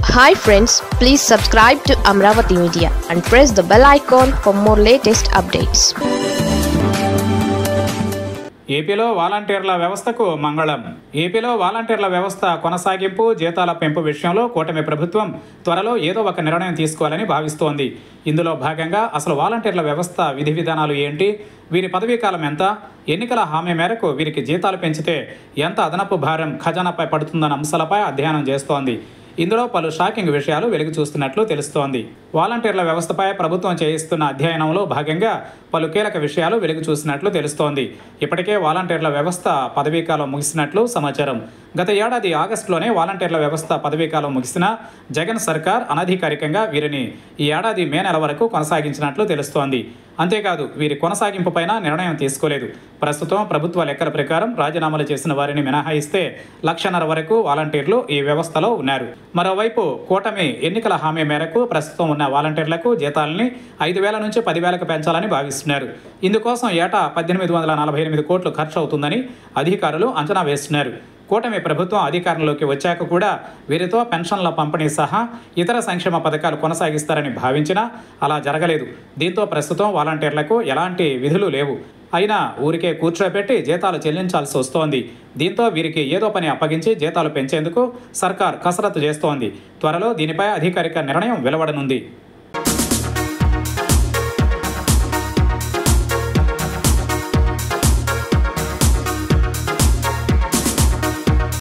Hi friends, please subscribe to Amravati Media and press the bell icon for more latest updates. ఏపీలో వాలంటీర్ల వ్యవస్థకు మంగళం. ఏపీలో వాలంటీర్ల వ్యవస్థ కొనసాగింపు, జీతాల పెంపు విషయంలో కూటమి ప్రభుత్వం త్వరలో ఏదో ఒక నిర్ణయం తీసుకోవాలని భావిస్తోంది. ఇందులో భాగంగా అసలు వాలంటీర్ల వ్యవస్థ విధి విధానాలు ఏంటి, వీరి పదవీకాలం ఎంత, ఎన్నికల హామీ మేరకు వీరికి జీతాలు పెంచితే ఎంత అదనపు భారం ఖజానాపై పడుతుందన్న అంశాలపై అధ్యయనం చేస్తోంది. ఇందులో పలు షాకింగ్ విషయాలు వెలుగు చూస్తున్నట్లు తెలుస్తోంది. వాలంటీర్ల వ్యవస్థపై ప్రభుత్వం చేయిస్తున్న అధ్యయనంలో భాగంగా పలు కీలక విషయాలు వెలుగు చూసినట్లు తెలుస్తోంది. ఇప్పటికే వాలంటీర్ల వ్యవస్థ పదవీకాలం ముగిసినట్లు సమాచారం. గత ఏడాది ఆగస్టులోనే వాలంటీర్ల వ్యవస్థ పదవీకాలం ముగిసిన జగన్ సర్కార్ అనధికారికంగా వీరిని ఈ ఏడాది మే నెల వరకు కొనసాగించినట్లు తెలుస్తోంది. అంతేకాదు, వీరి కొనసాగింపుపైన నిర్ణయం తీసుకోలేదు. ప్రస్తుతం ప్రభుత్వ లెక్కల ప్రకారం రాజీనామాలు చేసిన వారిని మినహాయిస్తే 1,50,000 వరకు వాలంటీర్లు ఈ వ్యవస్థలో ఉన్నారు. మరోవైపు కూటమి ఎన్నికల హామీ మేరకు ప్రస్తుతం ఉన్న వాలంటీర్లకు జీతాలని 5,000 నుంచి 10,000కు పెంచాలని భావిస్తున్నారు. ఇందుకోసం ఏటా 1,848 కోట్లు ఖర్చు అవుతుందని అధికారులు అంచనా వేస్తున్నారు. కూటమి ప్రభుత్వం అధికారంలోకి వచ్చాక కూడా వీరితో పెన్షన్ల పంపిణీ సహా ఇతర సంక్షేమ పథకాలు కొనసాగిస్తారని భావించినా అలా జరగలేదు. దీంతో ప్రస్తుతం వాలంటీర్లకు ఎలాంటి విధులు లేవు. అయినా ఊరికే కూర్చోబెట్టి జీతాలు చెల్లించాల్సి వస్తోంది. దీంతో వీరికి ఏదో పని అప్పగించి జీతాలు పెంచేందుకు సర్కార్ కసరత్తు చేస్తోంది. త్వరలో దీనిపై అధికారిక నిర్ణయం వెలువడనుంది.